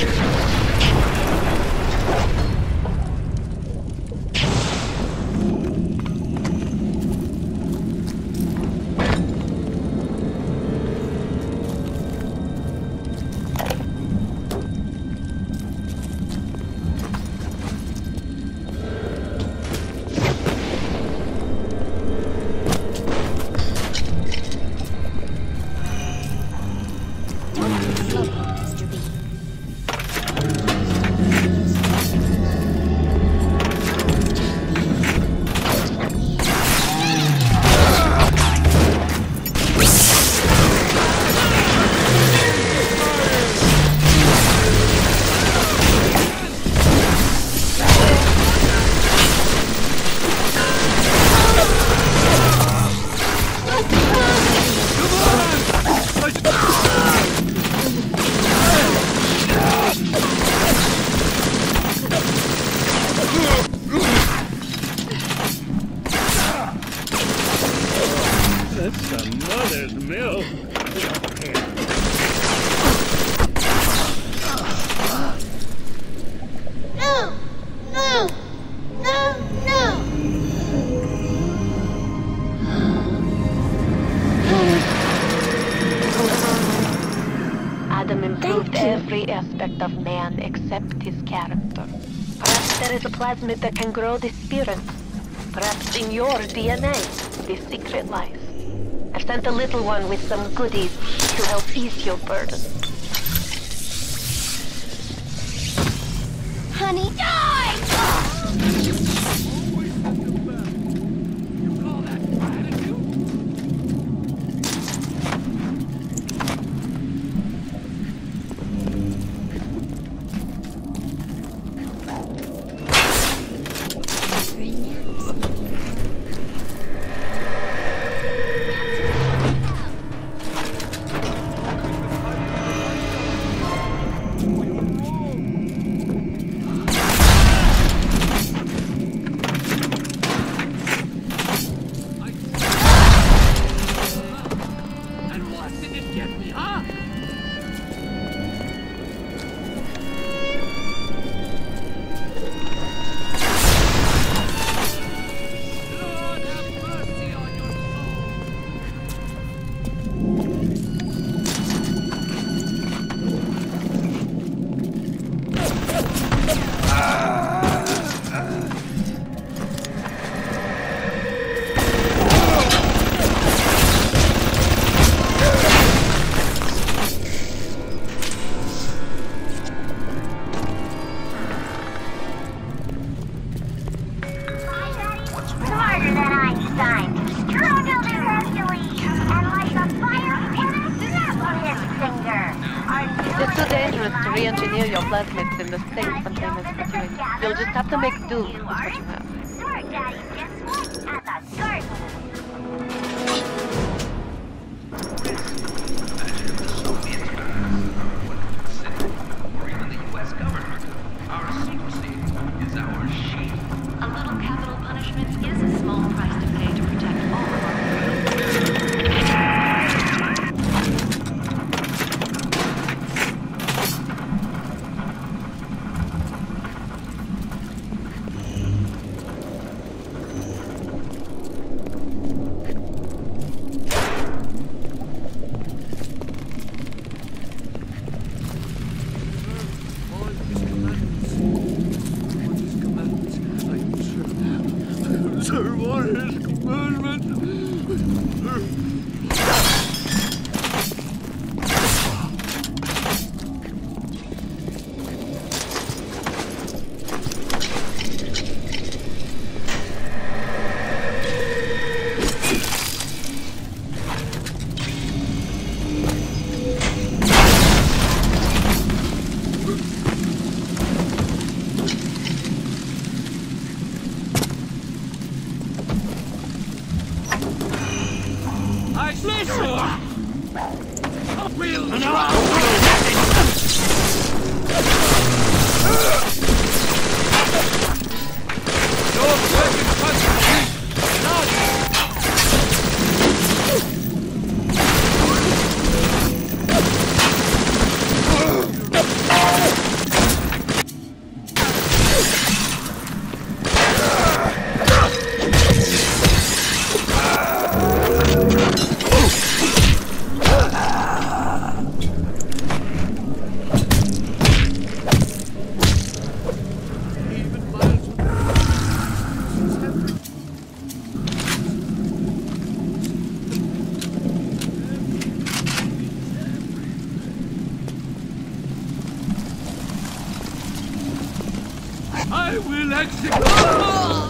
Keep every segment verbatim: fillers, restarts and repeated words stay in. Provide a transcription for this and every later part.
Of man except his character. Perhaps there is a plasmid that can grow the spirit. Perhaps in your D N A, the secret lies. I've sent a little one with some goodies to help ease your burden. Honey, die! Plasmids in the same containers as you. You'll just have to make do with what you have. Sure, Daddy. Guess what? At the garden. Or even the U S government. Our secrecy is our shield. A little capital punishment is a small price to pay to protect all of our I will execute.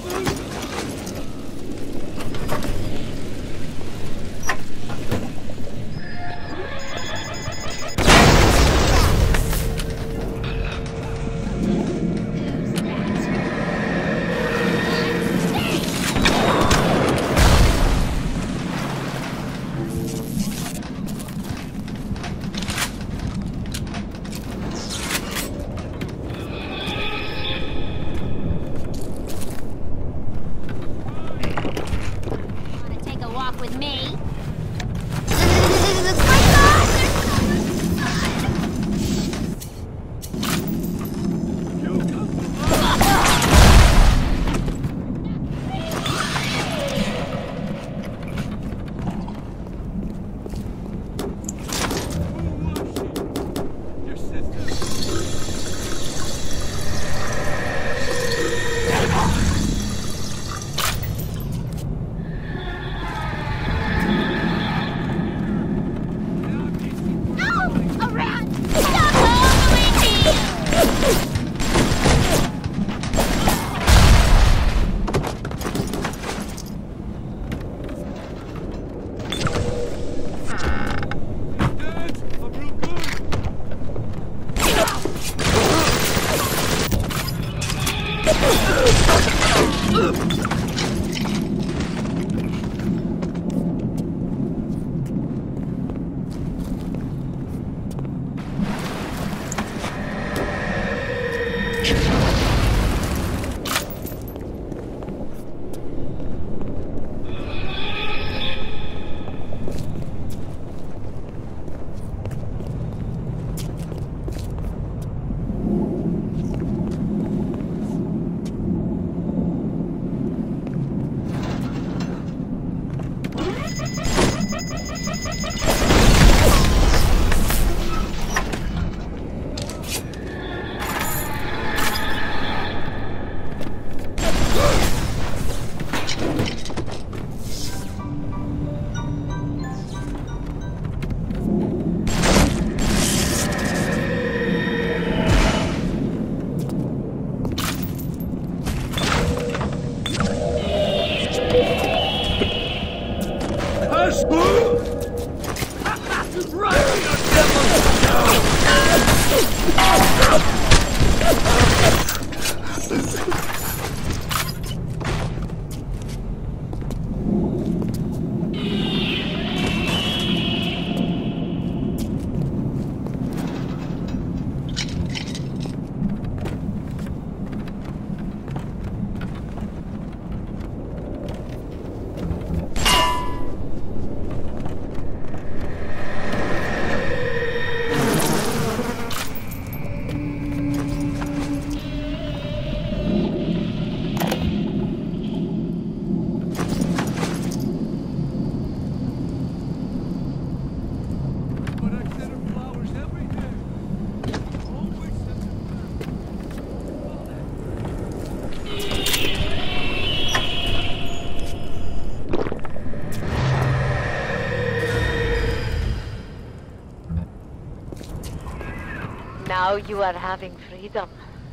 Now you are having freedom.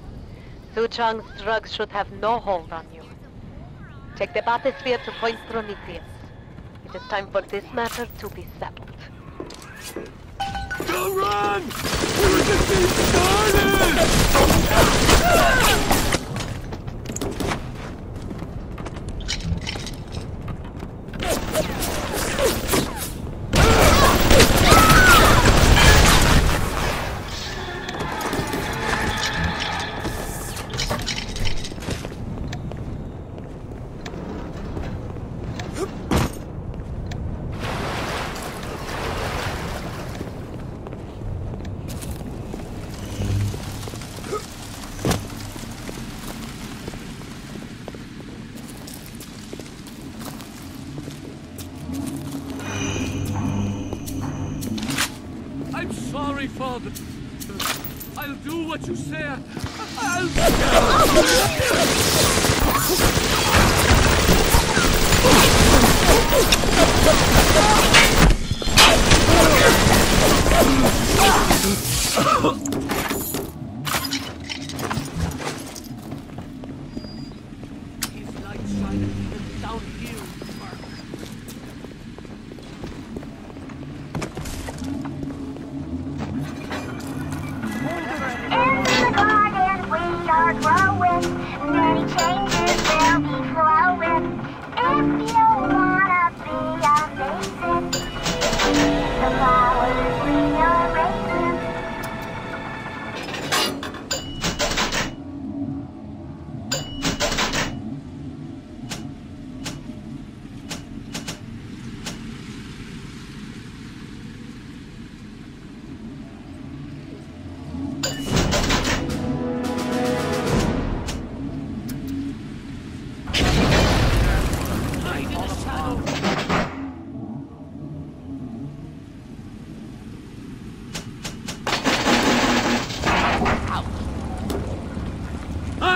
Suchong's drugs should have no hold on you. Take the bathysphere to Point Prometheus. It is time for this matter to be settled. Don't run! We were just getting started! Sorry, Father. I'll do what you say. I'll...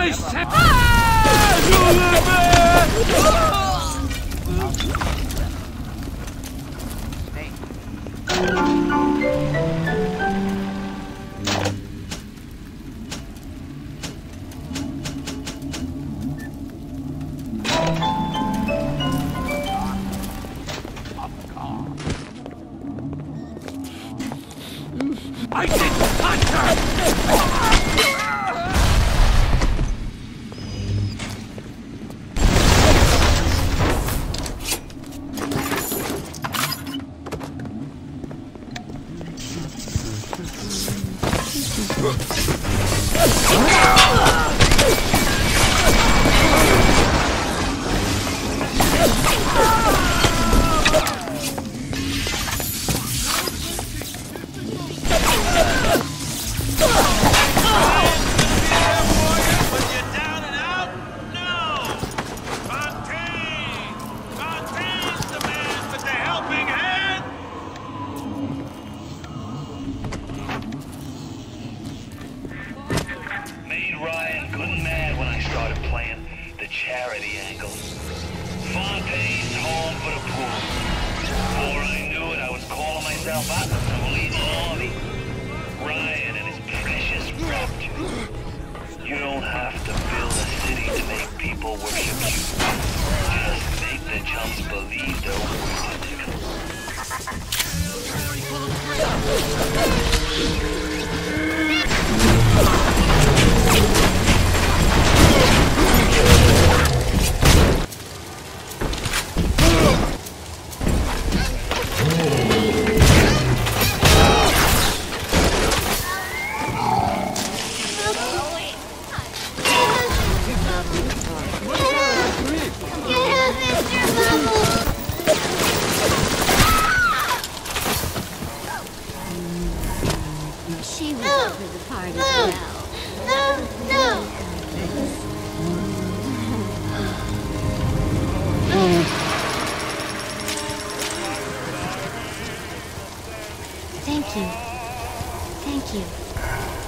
I said... Ah! I didn't touch her! Made Ryan good and mad when I started playing the charity angle. Fontaine's home for the poor. Before I knew it, I was calling myself out the police army. Ryan and his precious rapture. You don't have to build a city to make people worship you. Just make the chumps believe they're worth She was over the part as well. No, no! Thank you. Thank you.